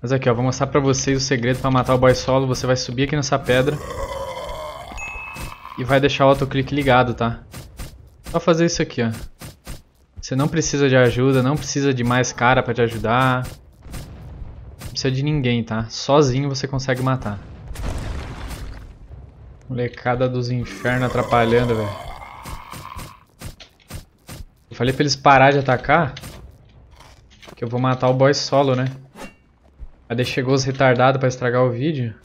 Mas aqui, ó, vou mostrar pra vocês o segredo pra matar o boy solo. Você vai subir aqui nessa pedra e vai deixar o autoclique ligado, tá? Só fazer isso aqui, ó. Você não precisa de ajuda, não precisa de mais cara pra te ajudar. Não precisa de ninguém, tá? Sozinho você consegue matar. Molecada dos infernos atrapalhando, velho. Eu falei pra eles parar de atacar, que eu vou matar o boy solo, né? Aí chegou os retardados pra estragar o vídeo.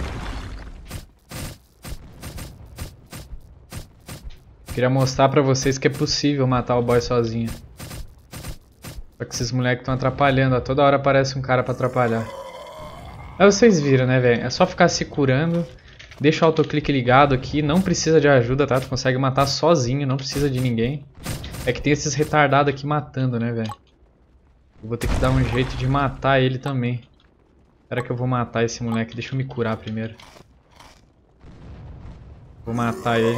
Queria mostrar pra vocês que é possível matar o boy sozinho. Só que esses moleques estão atrapalhando, ó. Toda hora aparece um cara pra atrapalhar. Aí vocês viram, né, velho? É só ficar se curando. Deixa o autoclique ligado aqui. Não precisa de ajuda, tá? Tu consegue matar sozinho, não precisa de ninguém. É que tem esses retardados aqui matando, né, velho? Eu vou ter que dar um jeito de matar ele também. Espera que eu vou matar esse moleque. Deixa eu me curar primeiro. Vou matar ele.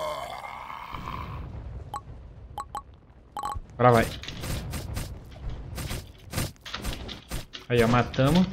Agora vai. Aí, ó, matamos.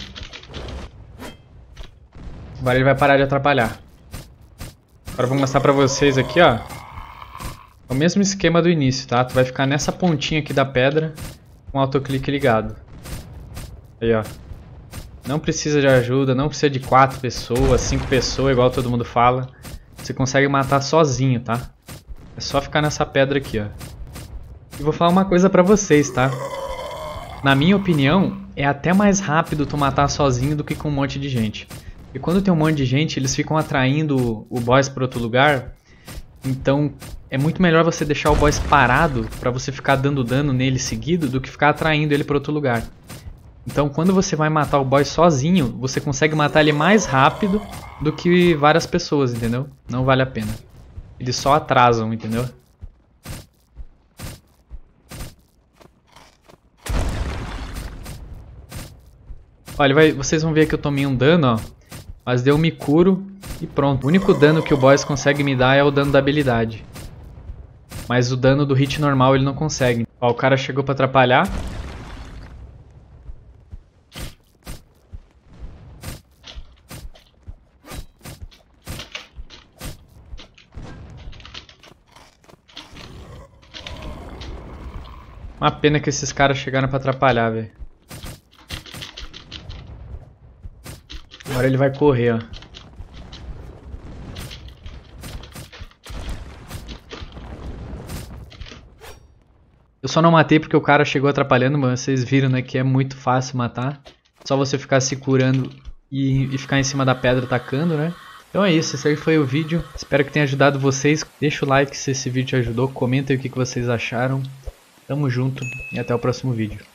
Agora ele vai parar de atrapalhar. Agora eu vou mostrar pra vocês aqui, ó. É o mesmo esquema do início, tá? Tu vai ficar nessa pontinha aqui da pedra com o autoclique ligado. Aí, ó. Não precisa de ajuda, não precisa de 4 pessoas, 5 pessoas, igual todo mundo fala. Você consegue matar sozinho, tá? É só ficar nessa pedra aqui, ó. E vou falar uma coisa pra vocês, tá? Na minha opinião, é até mais rápido tu matar sozinho do que com um monte de gente. E quando tem um monte de gente, eles ficam atraindo o boss pra outro lugar. Então, é muito melhor você deixar o boss parado pra você ficar dando dano nele seguido do que ficar atraindo ele pra outro lugar. Então, quando você vai matar o boss sozinho, você consegue matar ele mais rápido do que várias pessoas, entendeu? Não vale a pena. Eles só atrasam, entendeu? Olha, vocês vão ver que eu tomei um dano, ó. Mas eu me curo e pronto. O único dano que o boss consegue me dar é o dano da habilidade. Mas o dano do hit normal ele não consegue. Ó, o cara chegou pra atrapalhar. Uma pena que esses caras chegaram pra atrapalhar, velho. Agora ele vai correr, ó. Eu só não matei porque o cara chegou atrapalhando, mas vocês viram, né, que é muito fácil matar. Só você ficar se curando e ficar em cima da pedra atacando, né? Então é isso, esse aí foi o vídeo. Espero que tenha ajudado vocês. Deixa o like se esse vídeo te ajudou. Comenta aí o que vocês acharam. Tamo junto e até o próximo vídeo.